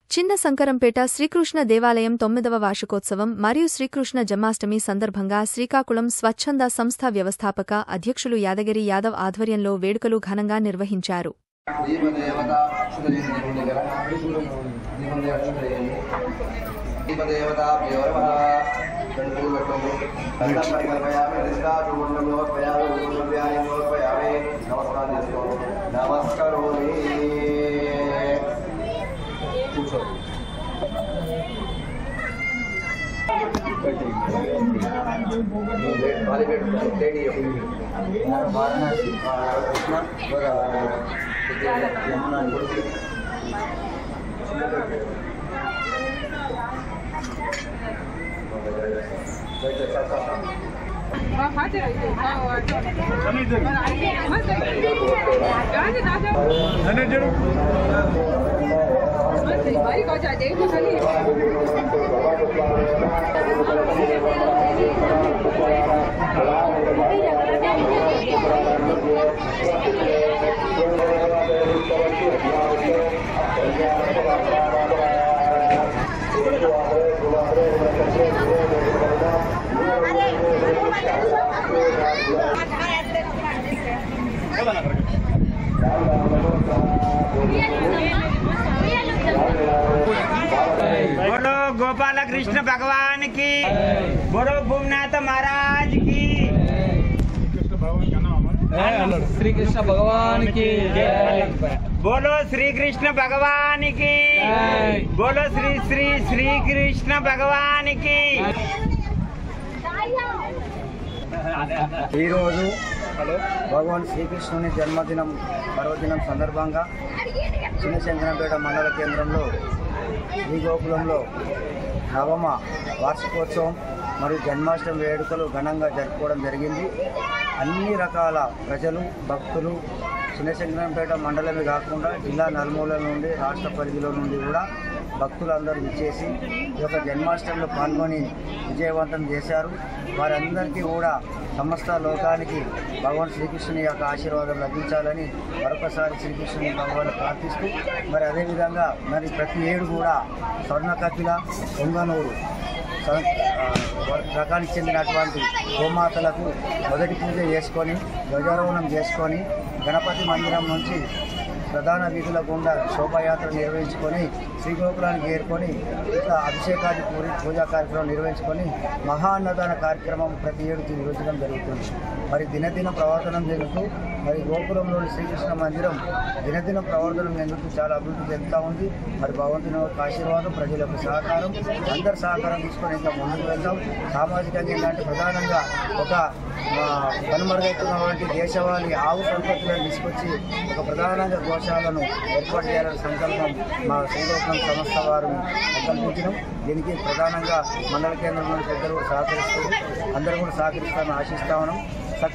చిన్న సంకరంపేట శ్రీకృష్ణ దేవాలయం 9వ వార్షికోత్సవం మరియు శ్రీకృష్ణ జన్మాష్టమి సందర్భంగా శ్రీకాకుళం స్వచ్ఛంద సంస్థ వ్యవస్థాపక అధ్యక్షులు యాదగిరి యాదవ్ ఆధ్వర్యంలో వేడుకలు ఘనంగా నిర్వహించారు. बोलो गोपाल कृष्ण भगवान की, बोलो भूमनाथ महाराज की, श्री कृष्ण भगवान की, बोलो श्री कृष्ण भगवान की, बोलो श्री श्री श्री कृष्ण भगवान की। భగవాన్ శ్రీకృష్ణుని జన్మదినం పర్వదినం సందర్భంగా చిన్నశంకరంపేట మండల కేంద్రంలో ఈ గోకులంలో 9వ వార్షికోత్సవం మరియు జన్మాష్టమి వేడుకలు ఘనంగా జరుపుకోవడం జరిగింది. అన్ని రకాల ప్రజలు భక్తులు చిన్నశంకరంపేట మండలమే కాకుండా జిల్లా నలుమూలల నుండి రాష్ట్ర పరిధిలో నుండి కూడా భక్తులందరూ విచ్చేసి ఈ యొక్క జన్మాష్టమిలో పాల్గొని విజయవంతం చేశారు. వారందరికీ కూడా సమస్త లోకానికి భగవాన్ శ్రీకృష్ణుని యొక్క ఆశీర్వాదం లభించాలని మరొకసారి శ్రీకృష్ణుని భగవాన్ని ప్రార్థిస్తూ మరి అదేవిధంగా మరి ప్రతి ఏడు కూడా స్వర్ణకపిల పొంగనూరు రకానికి చెందినటువంటి గోమాతలకు మొదటి పూజ చేసుకొని ధ్వజారోహణం చేసుకొని గణపతి మందిరం నుంచి ప్రధాన వీధుల గుండా శోభాయాత్ర నిర్వహించుకొని శ్రీగోకులానికి చేరుకొని ఇట్లా అభిషేకాది పూజా కార్యక్రమం నిర్వహించుకొని మహాన్నదాన కార్యక్రమం ప్రతి ఏడు నిర్వహించడం జరుగుతుంది. మరి దినదిన ప్రవర్తనం చెందుతూ మరి గోకులంలోని శ్రీకృష్ణ మందిరం దినదిన ప్రవర్తనం చెందుతూ చాలా అభివృద్ధి చెందుతూ ఉంది. మరి భగవంతుని యొక్క ఆశీర్వాదం, ప్రజల యొక్క సహకారం, అందరి సహకారం తీసుకొని ఇంకా ముందుకు వెళ్తాం. సామాజికంగా ఏంటంటే ప్రధానంగా ఒక కనుమరుగైతున్నటువంటి దేశవాళీ ఆవు సంపత్తులను తీసుకొచ్చి ఒక ప్రధానంగా గోశాలను ఏర్పాటు చేయాలనే సంకల్పం మా శ్రీగోకులం సంస్థ వారు సంకల్పించడం. దీనికి ప్రధానంగా మండల కేంద్రంలోని పెద్దలు కూడా సహకరిస్తారు. అందరూ కూడా సహకరిస్తామని ఆశిస్తా ఉన్నాం.